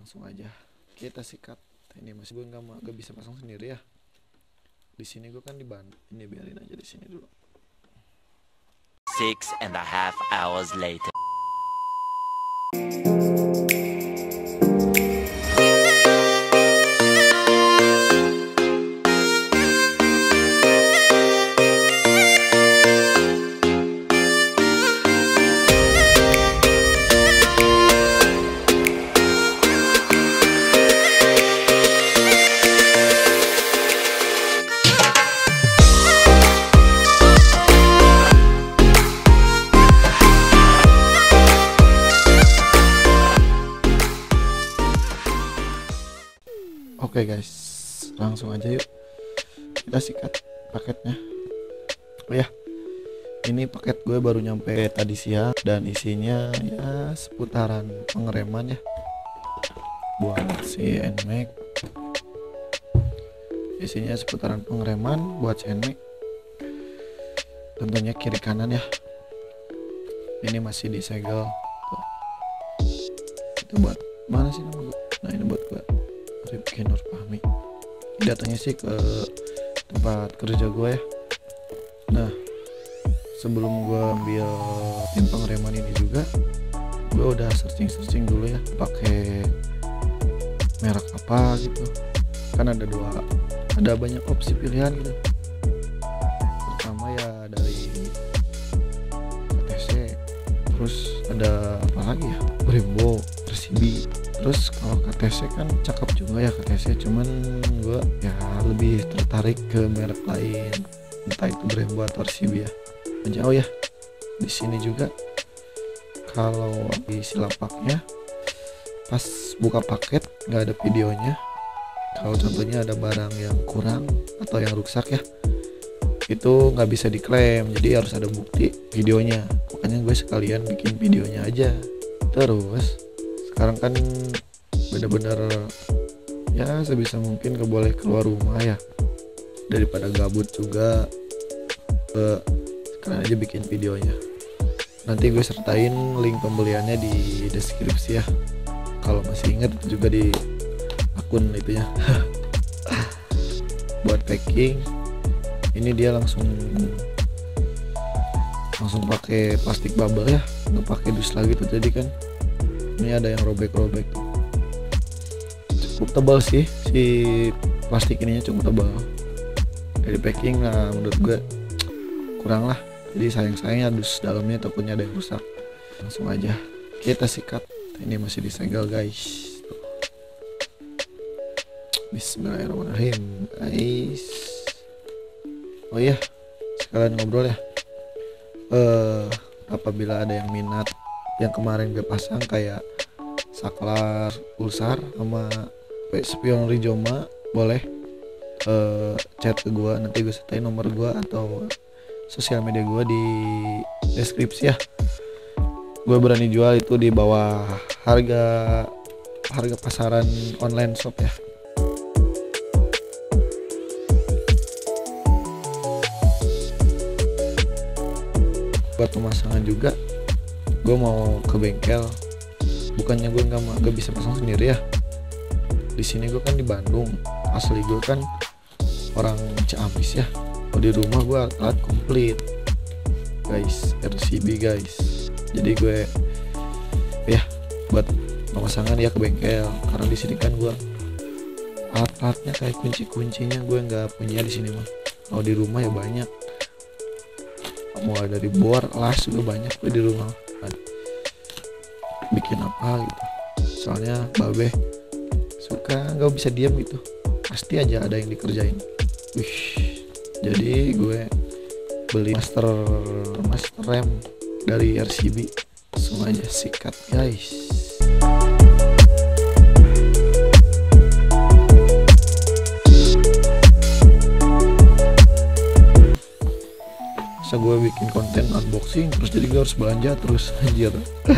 Langsung aja kita sikat. Ini masih gue nggak bisa pasang sendiri ya. Di sini gue kan di Bandung. Ini biarin aja di sini dulu. 6.5 hours later. Oke guys, langsung aja yuk kita sikat paketnya. Oh ya, ini paket gue baru nyampe tadi siang dan isinya ya seputaran pengereman ya buat si NMAX. Isinya seputaran pengereman buat si NMAX, tentunya kiri kanan ya. Ini masih disegel tuh. Itu buat mana sih nama gue? Nah ini buat gue, Rifki Nur Fahmi. Datangnya sih ke tempat kerja gue ya. Nah sebelum gue ambil tim pengereman ini juga, gue udah searching dulu ya pakai merek apa gitu. Kan ada banyak opsi pilihan gitu. Pertama ya dari KTC, terus ada apa lagi ya, Brembo, RCB. Terus kalau KTC kan cakep juga ya KTC, cuman gue ya lebih tertarik ke merek lain, entah itu Brembo atau RCB ya. Oh ya, di sini juga kalau di silapaknya pas buka paket nggak ada videonya. Kalau contohnya ada barang yang kurang atau yang rusak ya, itu nggak bisa diklaim, jadi harus ada bukti videonya. Makanya gue sekalian bikin videonya aja. Terus sekarang kan bener-bener ya sebisa mungkin gak boleh keluar rumah ya, daripada gabut juga. Sekarang aja bikin videonya. Nanti gue sertain link pembeliannya di deskripsi ya, kalau masih ingat juga di akun itunya. Buat packing ini dia langsung pakai plastik bubble ya, nggak pakai dus lagi tuh. Jadi kan ini ada yang robek-robek tuh. Cukup tebal sih si plastik ininya, cukup tebal. Dari packing lah menurut gue kurang lah, jadi sayang-sayangnya dus dalamnya takutnya ada yang rusak. Langsung aja kita sikat. Ini masih disegel guys. Bismillahirrahmanirrahim guys. Oh iya, sekalian ngobrol ya, apabila ada yang minat yang kemarin gue pasang kayak saklar pulsar sama spion rizoma, boleh chat ke gue. Nanti gue sertain nomor gue atau sosial media gue di deskripsi ya. Gue berani jual itu di bawah harga pasaran online shop ya. Buat pemasangan juga gue mau ke bengkel. Bukannya gue nggak bisa pasang sendiri ya. Di sini gue kan di Bandung, asli gue kan orang Ciamis ya. Kalau di rumah gue alat komplit guys, RCB guys. Jadi gue ya buat pemasangan ya ke bengkel, karena di sini kan gue alat-alatnya kayak kunci-kuncinya gue nggak punya di sini mah. Kalau di rumah ya banyak, mulai dari bor, las juga banyak di rumah. Bikin apa gitu, soalnya babe suka nggak bisa diam gitu, pasti aja ada yang dikerjain. Jadi gue beli master rem dari RCB. Langsung aja sikat guys. Masa gue bikin konten unboxing terus jadi gue harus belanja terus, anjir.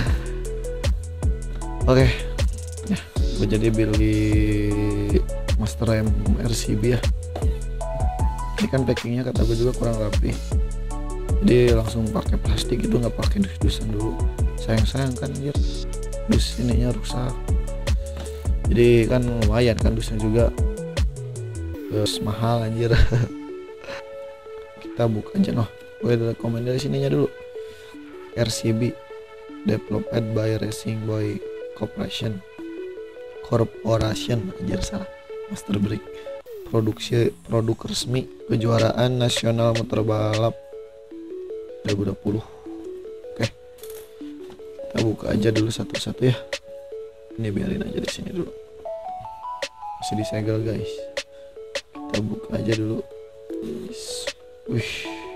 Oke, ya gue jadi beli master rem RCB ya. Ini kan packingnya kata gue juga kurang rapi, jadi langsung pakai plastik itu, nggak pakai dus-dusan dulu. Sayang kan anjir, dus ininya rusak. Jadi kan lumayan kan dusnya juga. Terus mahal anjir. Kita buka aja noh. Gue ada komen dari sininya dulu. RCB Developed by Racing Boy Corporation anjir salah. Master Brick. Produk resmi kejuaraan nasional motor balap 2020. Oke. Kita buka aja dulu satu-satu ya. Ini biarin aja di sini dulu. Masih disegel guys. Kita buka aja dulu. Wih.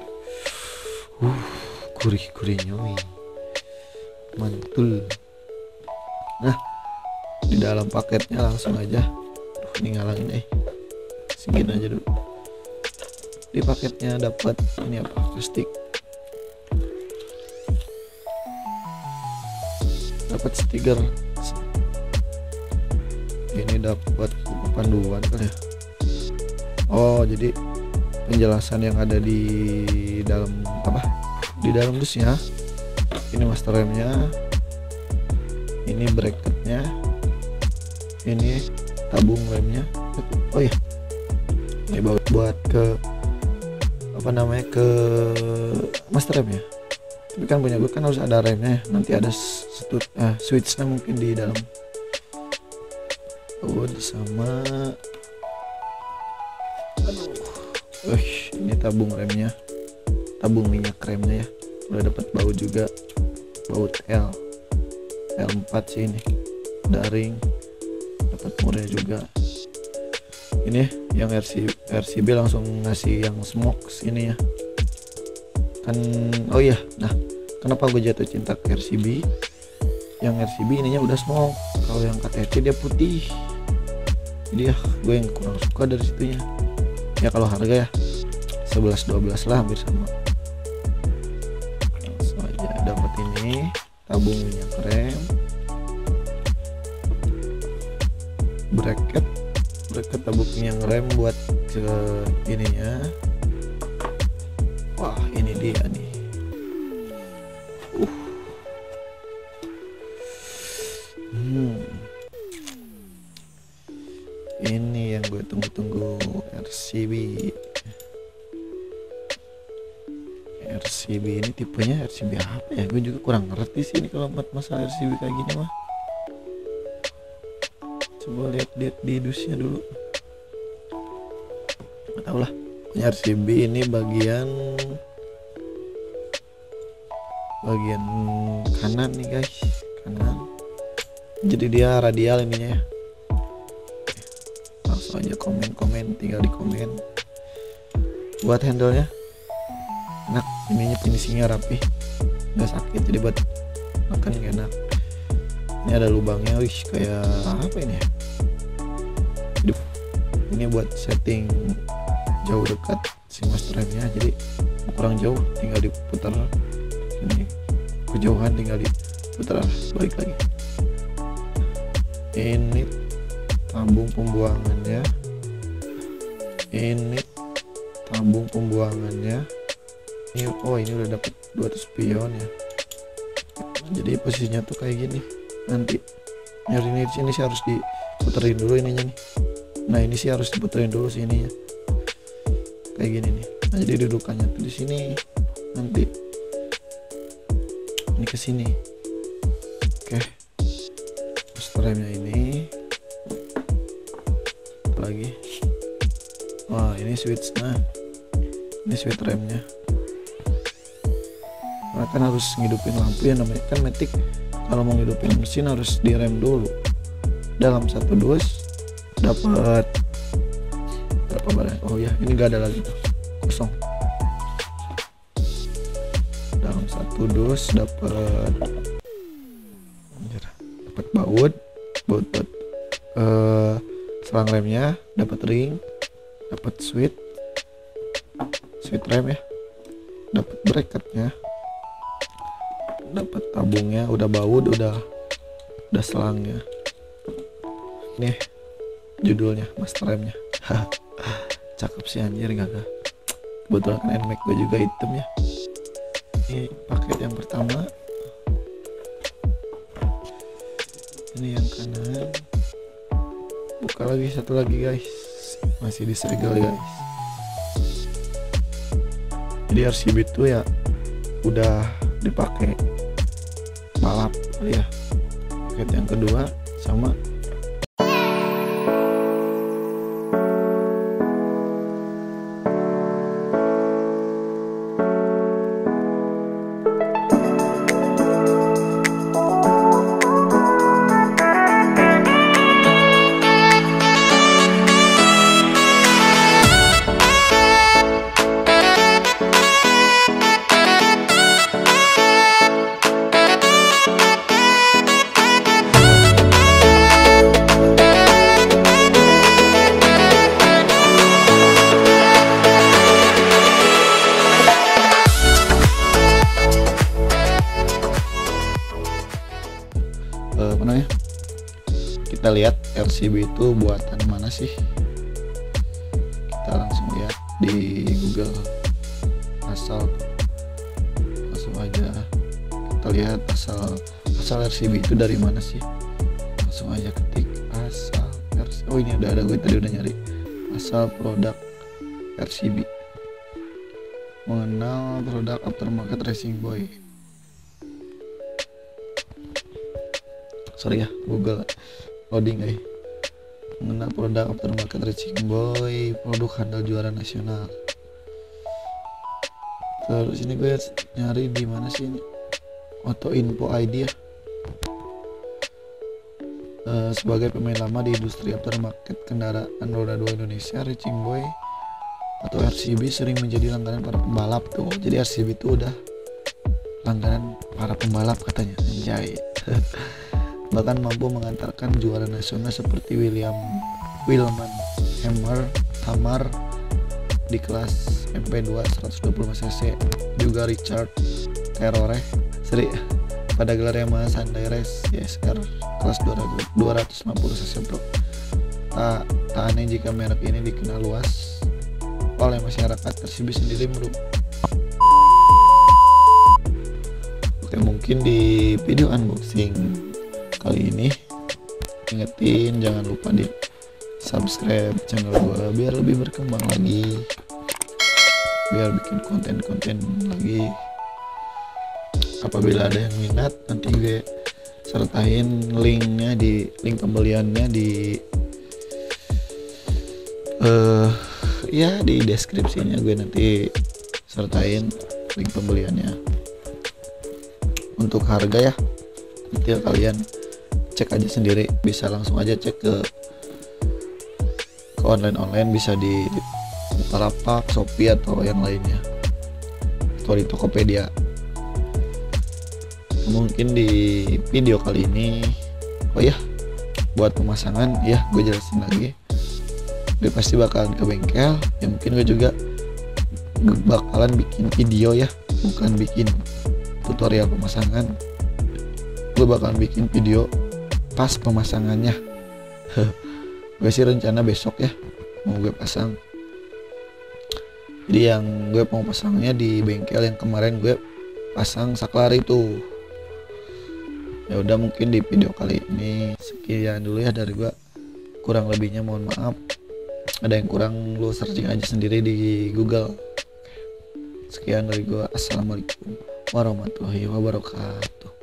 Gurih nyomi. Mantul. Nah, di dalam paketnya langsung aja. Ini ngalangin segini aja dulu. Di paketnya dapat ini apa? Plastik. Dapat stiker. Ini dapat panduan kali ya. Oh, jadi penjelasan yang ada di dalam apa? Di dalam dusnya. Ini master remnya. Ini bracketnya. Ini tabung remnya. Oh ya. Ini buat ke apa namanya, ke master remnya. Tapi kan punya gue kan harus ada remnya. Nanti ada switchnya mungkin di dalam. Sama ini tabung remnya, tabung minyak remnya ya. Udah dapat baut juga, baut L4 sih ini, daring, dapat murnya juga. Ini yang RCB langsung ngasih yang smoke sini ya kan. Oh iya, nah kenapa gue jatuh cinta ke RCB? Yang RCB ininya udah smoke, kalau yang KTC dia putih. Jadi ya gue yang kurang suka dari situnya. Ya kalau harga ya 11-12 lah, hampir sama. Langsung aja dapat ini tabung minyak rem, bracket tabung minyak rem buat ke ininya. Wah ini dia nih. Ini yang gue tunggu-tunggu, RCB ini tipenya RCB apa ya? Gue juga kurang ngerti sih ini kalau buat masalah RCB kayak gini mah. Coba lihat di dusnya dulu. Gak tau lah. RCB ini bagian kanan nih guys, kanan. Jadi dia radial ininya ya. Langsung aja komen, tinggal di komen. Buat handle-nya enak, ininya finishingnya rapi, nggak sakit, jadi buat makan enak. Ini ada lubangnya, wih kayak apa ini ya? Ini buat setting jauh dekat si master remnya, jadi kurang jauh tinggal diputar. Ini kejauhan tinggal diputar balik lagi. Ini tabung pembuangannya, ini tabung pembuangannya. Ini ini udah dapet 200 pion ya. Jadi posisinya tuh kayak gini. Nanti nyari di sini sih harus diputerin dulu ininya nih. Nah ini sih harus diputerin dulu sih ininya. Kayak gini nih. Nah jadi dudukannya tuh di sini. Nanti ini ke sini. Oke. Remnya ini lagi. Wah ini switch, nah ini switch remnya. Karena kan harus ngidupin lampu ya, namanya kan matic. Kalau mau ngidupin mesin harus direm dulu. Dalam satu dus dapat berapa barang? Oh ya ini gak ada lagi tuh, kosong. Dalam satu dus dapat baut selang remnya, dapat ring, dapat switch rem ya, dapat bracketnya, dapat tabungnya, udah baut, udah selangnya. Ini judulnya master remnya. Cakep sih anjir, gagah. Kebetulan kan NMAX gue juga hitam ya. Ini paket yang pertama. Ini yang kanan, buka lagi satu lagi guys, masih disegel guys. Jadi RCB itu ya udah dipakai balap kali ya. Paket yang kedua sama apa namanya, kita lihat RCB itu buatan mana sih. Kita langsung lihat di Google, langsung aja kita lihat asal RCB itu dari mana sih. Langsung aja ketik asal RCB. Oh ini udah ada, gue tadi udah nyari asal produk RCB, mengenal produk aftermarket Racing Boy. Sorry ya, Google loading guys. Mengenal produk aftermarket Racing Boy, produk handal juara nasional. Terus ini gue nyari di mana sih ini? Auto Info ID ya. Sebagai pemain lama di industri aftermarket kendaraan roda 2 Indonesia, Racing Boy atau RCB sering menjadi langganan para pembalap tuh. Jadi RCB itu udah langganan para pembalap katanya, anjay. Bahkan mampu mengantarkan juara nasional seperti Wilman Hammer di kelas MP2 125 cc, juga Richard Kerore pada gelar Yamaha Sandai Race YSR kelas 250 cc bro. Tak aneh jika merek ini dikenal luas oleh masyarakat. RCB sendiri Oke, mungkin di video unboxing kali ini ingetin jangan lupa di subscribe channel gue biar lebih berkembang lagi, biar bikin konten-konten lagi. Apabila ada yang minat, nanti gue sertain linknya di link pembeliannya di ya di deskripsinya. Gue nanti sertain link pembeliannya. Untuk harga ya nanti kalian cek aja sendiri, bisa langsung aja cek ke online, bisa di Bukalapak, Shopee atau yang lainnya, atau di Tokopedia. Mungkin di video kali ini, oh ya, buat pemasangan ya gue jelasin lagi. Gue pasti bakalan ke bengkel ya, mungkin gue juga bakalan bikin video ya, bukan bikin tutorial pemasangan. Gue bakalan bikin video pas pemasangannya. Gue sih rencana besok ya mau gue pasang. Jadi yang gue mau pasangnya di bengkel yang kemarin gue pasang saklar itu. Ya udah, mungkin di video kali ini sekian dulu ya dari gue. Kurang lebihnya mohon maaf. Ada yang kurang lu searching aja sendiri di Google. Sekian dari gue. Assalamualaikum warahmatullahi wabarakatuh.